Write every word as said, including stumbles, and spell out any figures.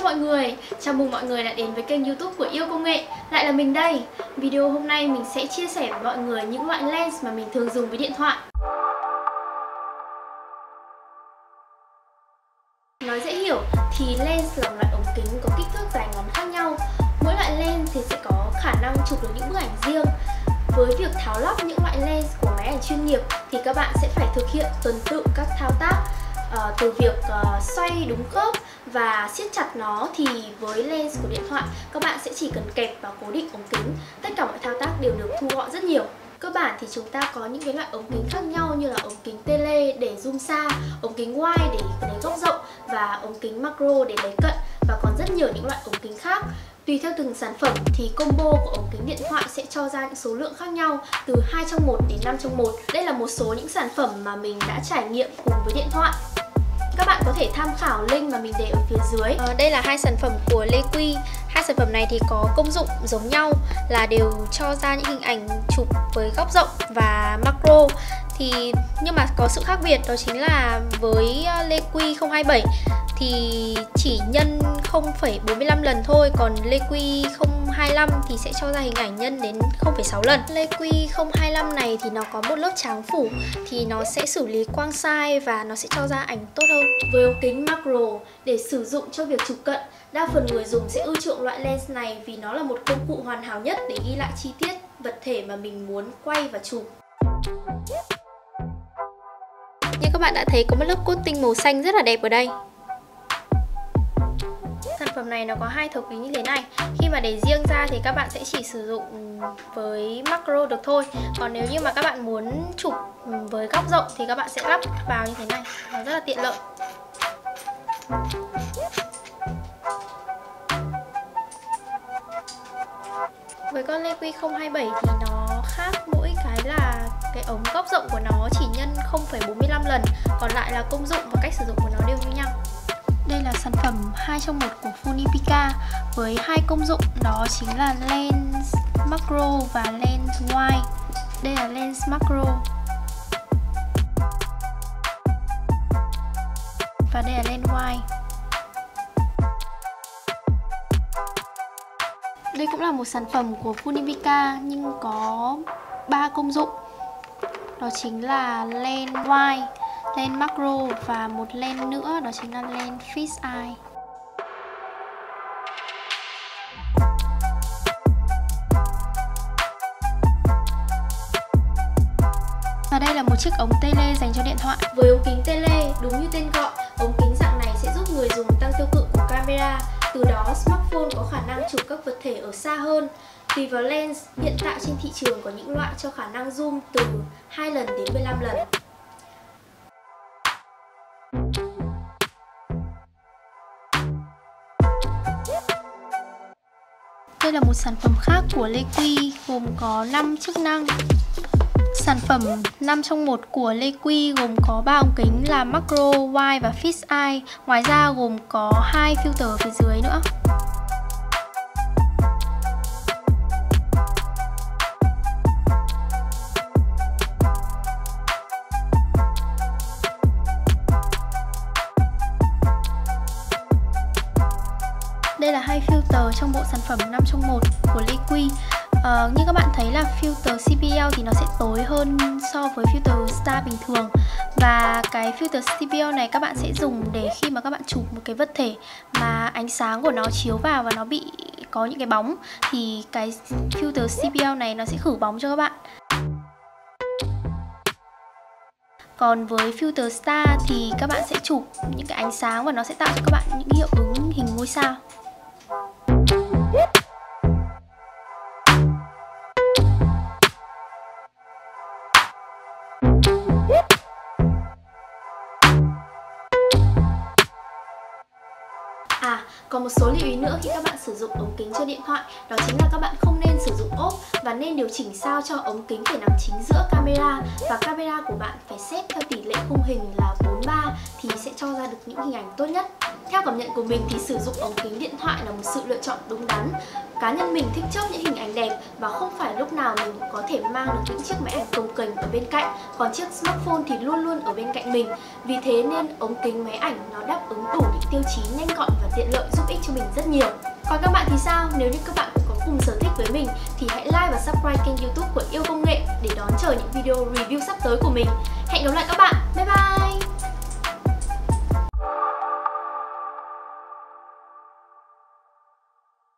Hello mọi người, chào mừng mọi người đã đến với kênh YouTube của Yêu Công Nghệ. Lại là mình đây. Video hôm nay mình sẽ chia sẻ với mọi người những loại lens mà mình thường dùng với điện thoại. Nói dễ hiểu thì lens là một loại ống kính có kích thước dài ngắn khác nhau. Mỗi loại lens thì sẽ có khả năng chụp được những bức ảnh riêng. Với việc tháo lắp những loại lens của máy ảnh chuyên nghiệp thì các bạn sẽ phải thực hiện tuần tự các thao tác. Uh, từ việc uh, xoay đúng khớp và siết chặt nó, thì với lens của điện thoại các bạn sẽ chỉ cần kẹp và cố định ống kính. Tất cả mọi thao tác đều được thu gọn rất nhiều. Cơ bản thì chúng ta có những cái loại ống kính khác nhau như là ống kính tele để zoom xa, ống kính wide để lấy góc rộng và ống kính macro để lấy cận, và còn rất nhiều những loại ống kính khác. Tùy theo từng sản phẩm thì combo của ống kính điện thoại sẽ cho ra những số lượng khác nhau từ hai trong một đến năm trong một. Đây là một số những sản phẩm mà mình đã trải nghiệm cùng với điện thoại. Các bạn có thể tham khảo link mà mình để ở phía dưới. À, đây là hai sản phẩm của Lequi. Hai sản phẩm này thì có công dụng giống nhau là đều cho ra những hình ảnh chụp với góc rộng và macro. Thì nhưng mà có sự khác biệt, đó chính là với Lequi không hai bảy thì chỉ nhân không phẩy bốn mươi lăm lần thôi, còn Lequi không hai lăm thì sẽ cho ra hình ảnh nhân đến không phẩy sáu lần. Lequi không hai lăm này thì nó có một lớp tráng phủ thì nó sẽ xử lý quang sai và nó sẽ cho ra ảnh tốt hơn. Với ống kính macro để sử dụng cho việc chụp cận, đa phần người dùng sẽ ưa chuộng loại lens này vì nó là một công cụ hoàn hảo nhất để ghi lại chi tiết vật thể mà mình muốn quay và chụp. Như các bạn đã thấy có một lớp coating màu xanh rất là đẹp ở đây. Sản phẩm này nó có hai thấu kính như thế này. Khi mà để riêng ra thì các bạn sẽ chỉ sử dụng với macro được thôi. Còn nếu như mà các bạn muốn chụp với góc rộng thì các bạn sẽ lắp vào như thế này. Nó rất là tiện lợi. Với con Lequi không hai bảy thì nó khác mỗi cái là cái ống góc rộng của nó chỉ nhân không phẩy bốn mươi lăm lần, còn lại là công dụng và cách sử dụng của nó đều như nhau. Đây là sản phẩm hai trong một của Funipica với hai công dụng, đó chính là lens macro và lens wide. Đây là lens macro và đây là lens wide. Đây cũng là một sản phẩm của Funipica nhưng có ba công dụng, đó chính là lens wide, lens macro và một lens nữa, đó chính là lens fish eye. Và đây là một chiếc ống tele dành cho điện thoại. Với ống kính tele, đúng như tên gọi, ống kính dạng này sẽ giúp người dùng tăng tiêu cự của camera. Từ đó, smartphone có khả năng chụp các vật thể ở xa hơn. Tùy vào lens, hiện tại trên thị trường có những loại cho khả năng zoom từ hai lần đến mười lăm lần. Đây là một sản phẩm khác của Lequi gồm có năm chức năng. Sản phẩm năm trong một của Lequi gồm có ba ống kính là macro, wide và fish eye. Ngoài ra gồm có hai filter ở phía dưới nữa. Đây là hai filter trong bộ sản phẩm năm trong một của Lequi. Uh, như các bạn thấy là filter xê pê lờ thì nó sẽ tối hơn so với filter star bình thường. Và cái filter xê pê lờ này các bạn sẽ dùng để khi mà các bạn chụp một cái vật thể mà ánh sáng của nó chiếu vào và nó bị có những cái bóng, thì cái filter xê pê lờ này nó sẽ khử bóng cho các bạn. Còn với filter star thì các bạn sẽ chụp những cái ánh sáng và nó sẽ tạo cho các bạn những hiệu ứng hình ngôi sao. À, còn một số lưu ý nữa khi các bạn sử dụng ống kính cho điện thoại, đó chính là các bạn không nên sử dụng ốp và nên điều chỉnh sao cho ống kính phải nằm chính giữa camera, và camera của bạn phải set theo tỷ lệ khung hình là bốn ba thì sẽ cho ra được những hình ảnh tốt nhất. Theo cảm nhận của mình thì sử dụng ống kính điện thoại là một sự lựa chọn đúng đắn. Cá nhân mình thích chốt những hình ảnh đẹp và không phải lúc nào mình cũng có thể mang được những chiếc máy ảnh cồng kềnh ở bên cạnh, còn chiếc smartphone thì luôn luôn ở bên cạnh mình. Vì thế nên ống kính máy ảnh nó đáp ứng đủ những tiêu chí nhanh gọn và tiện lợi, giúp ích cho mình rất nhiều. Còn các bạn thì sao? Nếu như các bạn cũng có cùng sở thích với mình thì hãy like và subscribe kênh YouTube của Yêu Công Nghệ để đón chờ những video review sắp tới của mình. Hẹn gặp lại các bạn. Bye bye!